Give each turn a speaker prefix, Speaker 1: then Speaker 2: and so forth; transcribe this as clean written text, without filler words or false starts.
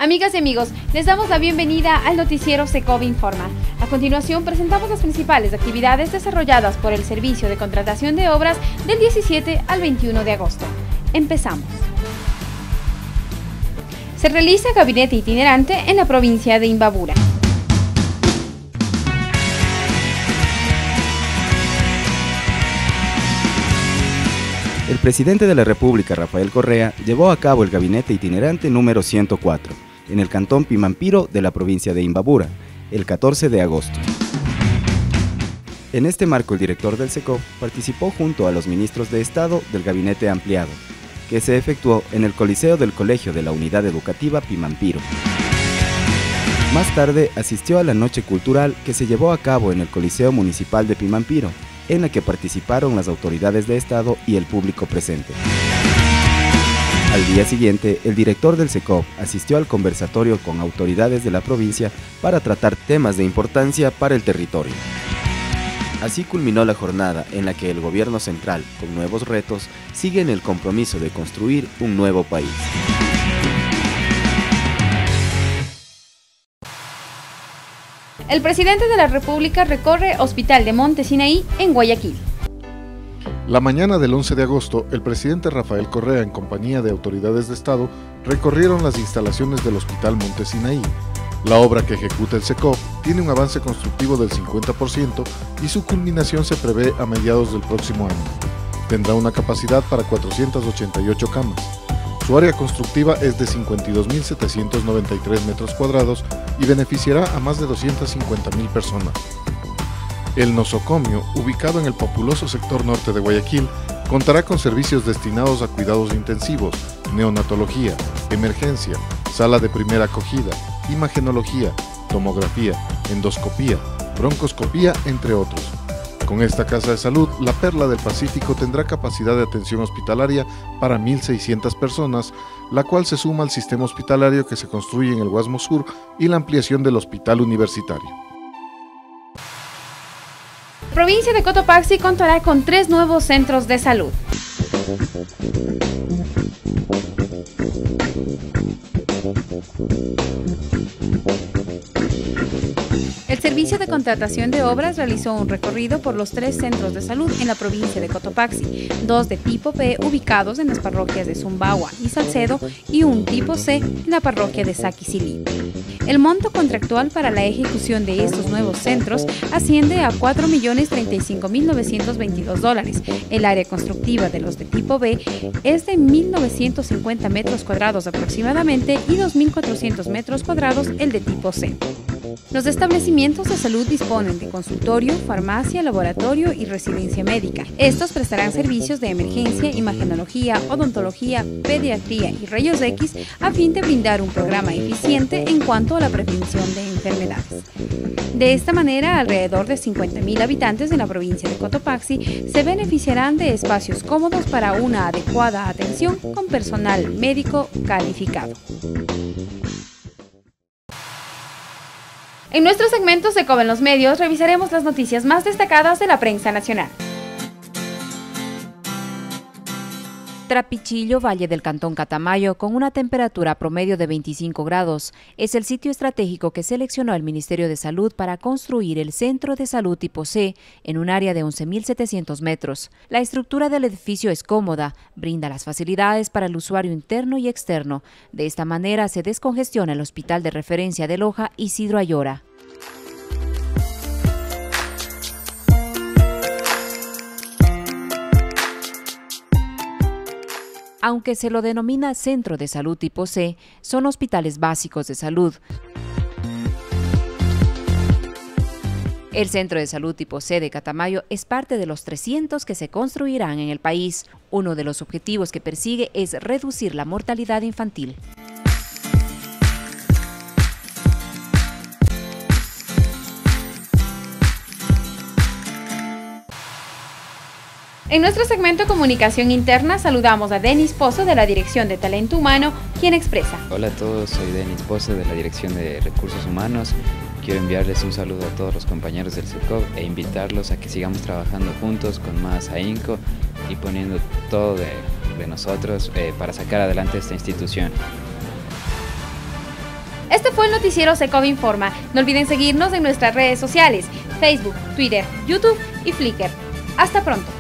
Speaker 1: Amigas y amigos, les damos la bienvenida al noticiero Secov Informa. A continuación presentamos las principales actividades desarrolladas por el Servicio de Contratación de Obras del 17 al 21 de agosto. Empezamos. Se realiza gabinete itinerante en la provincia de Imbabura.
Speaker 2: El presidente de la República, Rafael Correa, llevó a cabo el gabinete itinerante número 104, en el cantón Pimampiro de la provincia de Imbabura, el 14 de agosto. En este marco, el director del SECOV participó junto a los ministros de Estado del gabinete ampliado, que se efectuó en el Coliseo del Colegio de la Unidad Educativa Pimampiro. Más tarde, asistió a la noche cultural que se llevó a cabo en el Coliseo Municipal de Pimampiro, en la que participaron las autoridades de Estado y el público presente. Al día siguiente, el director del SECOV asistió al conversatorio con autoridades de la provincia para tratar temas de importancia para el territorio. Así culminó la jornada en la que el gobierno central, con nuevos retos, sigue en el compromiso de construir un nuevo país.
Speaker 1: El presidente de la República recorre Hospital de Monte Sinaí en Guayaquil.
Speaker 3: La mañana del 11 de agosto, el presidente Rafael Correa, en compañía de autoridades de Estado, recorrieron las instalaciones del Hospital Monte Sinaí. La obra que ejecuta el SECOV tiene un avance constructivo del 50% y su culminación se prevé a mediados del próximo año. Tendrá una capacidad para 488 camas. Su área constructiva es de 52.793 metros cuadrados y beneficiará a más de 250.000 personas. El nosocomio, ubicado en el populoso sector norte de Guayaquil, contará con servicios destinados a cuidados intensivos, neonatología, emergencia, sala de primera acogida, imagenología, tomografía, endoscopía, broncoscopía, entre otros. Con esta casa de salud, la Perla del Pacífico tendrá capacidad de atención hospitalaria para 1.600 personas, la cual se suma al sistema hospitalario que se construye en el Guasmo Sur y la ampliación del hospital universitario.
Speaker 1: La provincia de Cotopaxi contará con 3 nuevos centros de salud. El Servicio de Contratación de Obras realizó un recorrido por los 3 centros de salud en la provincia de Cotopaxi, 2 de tipo B ubicados en las parroquias de Zumbagua y Salcedo y un tipo C en la parroquia de Saquicilí. El monto contractual para la ejecución de estos nuevos centros asciende a $4.035.922. El área constructiva de los de tipo B es de 1.950 metros cuadrados aproximadamente y 2.400 metros cuadrados el de tipo C. Los establecimientos de salud disponen de consultorio, farmacia, laboratorio y residencia médica. Estos prestarán servicios de emergencia, imagenología, odontología, pediatría y rayos X a fin de brindar un programa eficiente en cuanto a la prevención de enfermedades. De esta manera, alrededor de 50.000 habitantes de la provincia de Cotopaxi se beneficiarán de espacios cómodos para una adecuada atención con personal médico calificado. En nuestro segmento Secov en los medios revisaremos las noticias más destacadas de la prensa nacional.
Speaker 4: Trapichillo, Valle del Cantón Catamayo, con una temperatura promedio de 25 grados, es el sitio estratégico que seleccionó el Ministerio de Salud para construir el Centro de Salud tipo C en un área de 11.700 metros. La estructura del edificio es cómoda, brinda las facilidades para el usuario interno y externo. De esta manera se descongestiona el Hospital de Referencia de Loja, Isidro Ayora. Aunque se lo denomina Centro de Salud tipo C, son hospitales básicos de salud. El Centro de Salud tipo C de Catamayo es parte de los 300 que se construirán en el país. Uno de los objetivos que persigue es reducir la mortalidad infantil.
Speaker 1: En nuestro segmento Comunicación Interna saludamos a Denis Pozo de la Dirección de Talento Humano, quien expresa.
Speaker 5: Hola a todos, soy Denis Pozo de la Dirección de Recursos Humanos. Quiero enviarles un saludo a todos los compañeros del SECOV e invitarlos a que sigamos trabajando juntos con más ahínco y poniendo todo de nosotros para sacar adelante esta institución.
Speaker 1: Este fue el noticiero Secov Informa. No olviden seguirnos en nuestras redes sociales, Facebook, Twitter, YouTube y Flickr. Hasta pronto.